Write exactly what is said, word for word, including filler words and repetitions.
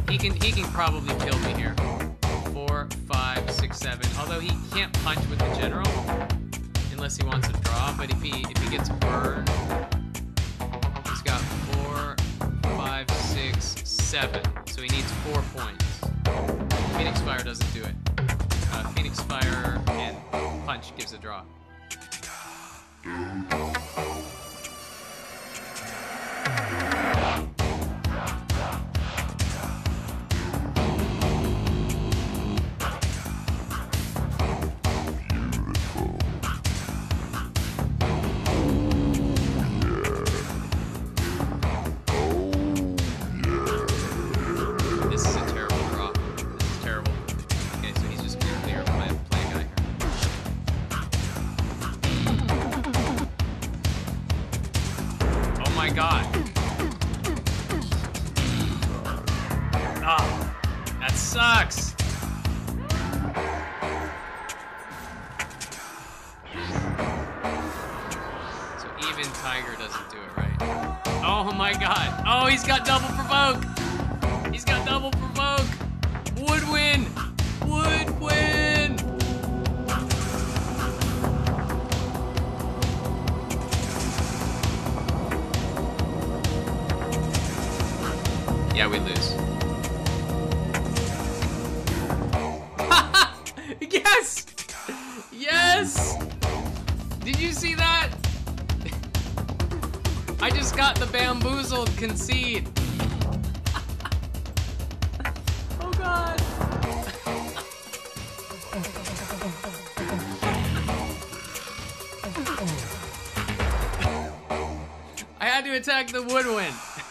He can he can probably kill me here. Four, five, six, seven. Although he can't punch with the general unless he wants to draw. But if he if he gets burned, he's got four, five, six, seven. So he needs four points. Phoenix Fire doesn't do it. Uh, Phoenix Fire and punch gives a draw. Sucks. So even Tiger doesn't do it right. Oh my god. Oh, he's got double provoke. He's got double provoke. Would win. Would win. Yeah, we lose. Yes! Yes! Did you see that? I just got the bamboozled concede. Oh god. I had to attack the woodwind.